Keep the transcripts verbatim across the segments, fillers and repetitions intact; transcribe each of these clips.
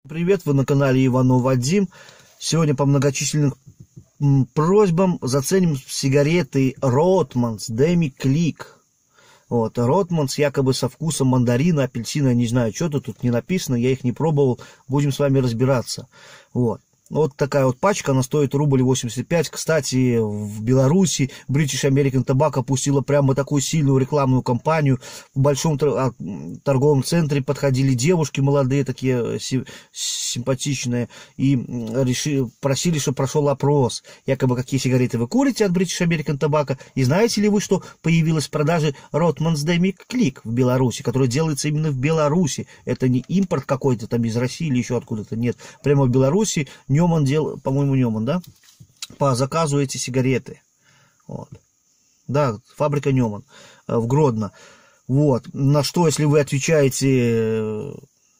Привет, вы на канале Иванов Вадим. Сегодня по многочисленным просьбам заценим сигареты Ротманс Demi Click. Вот, Ротманс якобы со вкусом мандарина, апельсина, не знаю, что-то тут не написано, я их не пробовал, будем с вами разбираться. Вот. Вот такая вот пачка, она стоит рубль восемьдесят пять. Кстати, в Беларуси British American Tobacco пустила прямо такую сильную рекламную кампанию. В большом торговом центре подходили девушки молодые, такие симпатичные, и решили, просили, чтобы прошел опрос. Якобы, какие сигареты вы курите от British American Tobacco. И знаете ли вы, что появилась в продаже Ротманс Demi Click в Беларуси, которая делается именно в Беларуси. Это не импорт какой-то там из России или еще откуда-то, нет. Прямо в Беларуси Ньоман делал, по-моему, Ньоман, да? По заказу эти сигареты. Вот. Да, фабрика Ньоман в Гродно. Вот. На что, если вы отвечаете,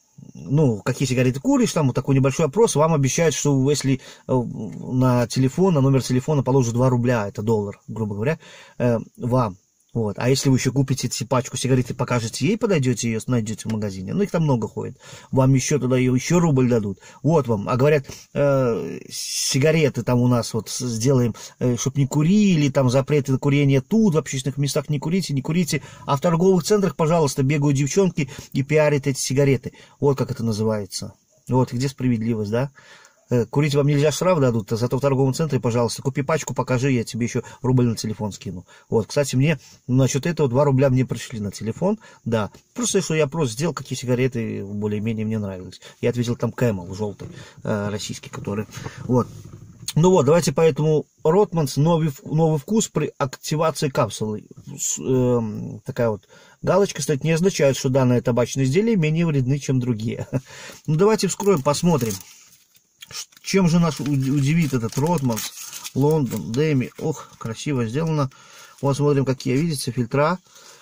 ну, какие сигареты куришь, там вот такой небольшой опрос, вам обещают, что если на телефон, на номер телефона положат два рубля, это доллар, грубо говоря, вам. Вот. А если вы еще купите эти пачку сигарет и покажете ей, подойдете ее, найдете в магазине, ну их там много ходит, вам еще туда еще рубль дадут. Вот вам. А говорят, э, сигареты там у нас вот сделаем, э, чтобы не курили, там запреты на курение тут, в общественных местах не курите, не курите. А в торговых центрах, пожалуйста, бегают девчонки и пиарят эти сигареты. Вот как это называется. Вот, где справедливость, да? Курить вам нельзя, штраф дадут, зато в торговом центре, пожалуйста, купи пачку, покажи, я тебе еще рубль на телефон скину. Вот, кстати, мне насчет этого два рубля мне пришли на телефон, да. Просто, что я просто сделал, какие сигареты более-менее мне нравились. Я ответил там Camel, желтый, э, российский, который, вот. Ну вот, давайте поэтому Ротманс, новый, новый вкус при активации капсулы. Э, такая вот галочка стоит, не означает, что данное табачное изделие менее вредны, чем другие. Ну давайте вскроем, посмотрим. Чем же нас удивит этот Ротманс, Лондон, Demi. Ох, красиво сделано. Вот смотрим, какие, видите, фильтра.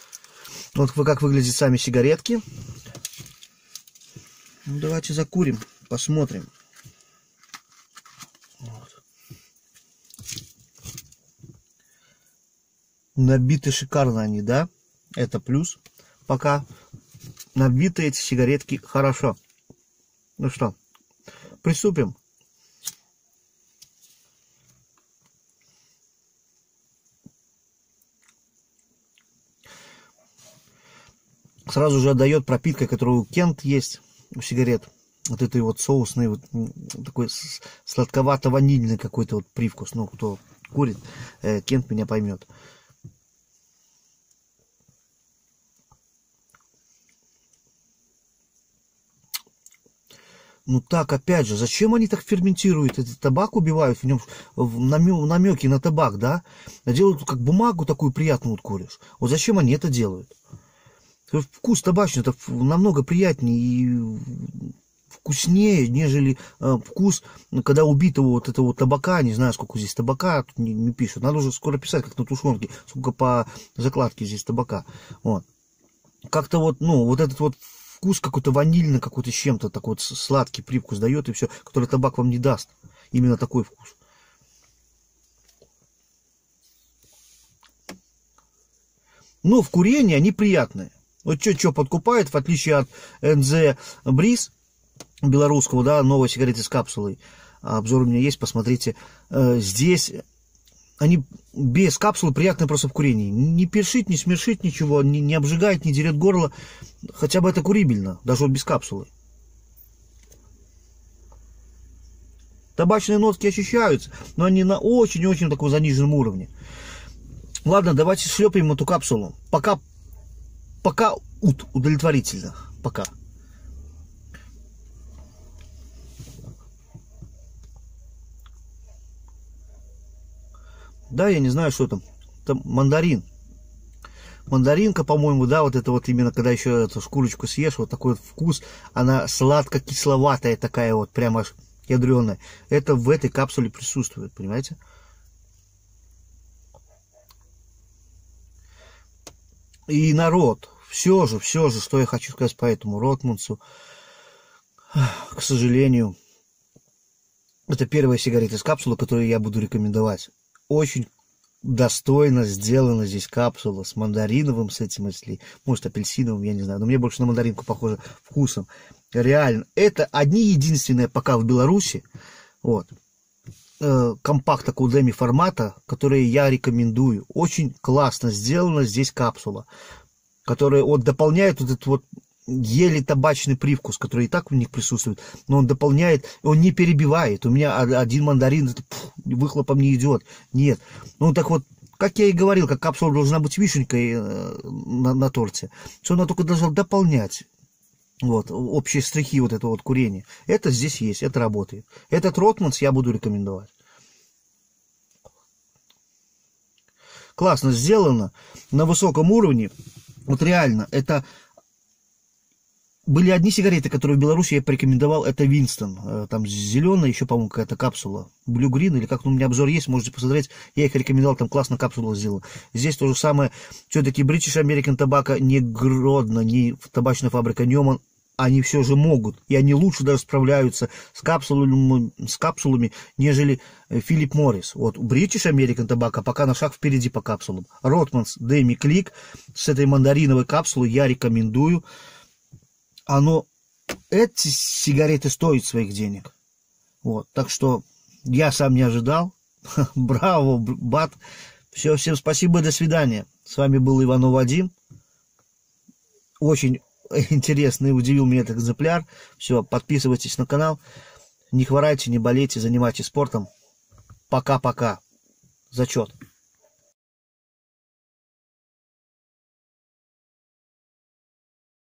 Вот как выглядят сами сигаретки. Ну, давайте закурим, посмотрим. Вот. Набиты шикарно они, да? Это плюс. Пока набиты эти сигаретки хорошо. Ну что, приступим. Сразу же отдает пропиткой, которую у Кент есть, у сигарет. Вот этой вот соусный, вот такой сладковато-ванильный какой-то вот привкус. Ну, кто курит, Кент меня поймет. Ну так, опять же, зачем они так ферментируют? Этот табак убивают, в нем намеки на табак, да? Делают как бумагу такую приятную вот куришь. Вот зачем они это делают? Вкус табачный это намного приятнее и вкуснее, нежели э, вкус, когда убитого вот этого вот табака. Не знаю, сколько здесь табака, тут не, не пишут. Надо уже скоро писать, как на тушенке, сколько по закладке здесь табака. Вот. Как-то вот, ну, вот этот вот вкус какой-то ванильный, какой-то с чем-то, такой вот сладкий привкус дает, и все, который табак вам не даст. Именно такой вкус. Но в курении они приятные. Вот что-что подкупает, в отличие от эн зэ Breeze белорусского, да, новой сигареты с капсулой. Обзор у меня есть, посмотрите. Здесь они без капсулы приятные просто в курении. Не першит, не смершит ничего, не, не обжигает, не дерет горло. Хотя бы это курибельно, даже вот без капсулы. Табачные нотки ощущаются, но они на очень-очень таком заниженном уровне. Ладно, давайте шлепаем эту капсулу. Пока, пока удовлетворительно. Пока. Да, я не знаю, что там. Там мандарин. Мандаринка, по-моему, да, вот это вот именно, когда еще эту шкурочку съешь, вот такой вот вкус. Она сладко-кисловатая такая вот, прямо аж ядреная. Это в этой капсуле присутствует, понимаете? И народ, все же, все же, что я хочу сказать по этому Ротмансу, к сожалению, это первая сигарета из капсулы, которую я буду рекомендовать. Очень достойно сделана здесь капсула с мандариновым, с этим, если, может, апельсиновым, я не знаю, но мне больше на мандаринку похоже вкусом. Реально, это одни единственные пока в Беларуси, вот, э, компакт такого деми формата, которые я рекомендую. Очень классно сделана здесь капсула, которая вот дополняет вот этот вот еле табачный привкус, который и так в них присутствует, но он дополняет, он не перебивает. У меня один мандарин это, пфф, выхлопом не идет. Нет. Ну так вот, как я и говорил, как капсула должна быть вишенкой на, на торте, что она только должна дополнять вот, общие штрихи вот этого вот курения. Это здесь есть, это работает. Этот Ротманс я буду рекомендовать. Классно сделано, на высоком уровне. Вот реально, это... Были одни сигареты, которые в Беларуси я порекомендовал, это Винстон. Там зеленая, еще, по-моему, какая-то капсула. Blue Green, или как, ну, у меня обзор есть, можете посмотреть. Я их рекомендовал, там классно капсулу сделал. Здесь то же самое. Все-таки British American Tobacco не Гродно, не табачная фабрика Ньюман. Они все же могут. И они лучше даже справляются с капсулами, с капсулами, нежели Philip Morris. Вот British American Tobacco пока на шаг впереди по капсулам. Ротманс Demi Click с этой мандариновой капсулой я рекомендую. Оно, эти сигареты стоят своих денег. Вот, так что я сам не ожидал. Браво, бат. Все, всем спасибо, до свидания. С вами был Иванов Вадим. Очень интересный, удивил меня этот экземпляр. Все, подписывайтесь на канал. Не хворайте, не болейте, занимайтесь спортом. Пока-пока. Зачет.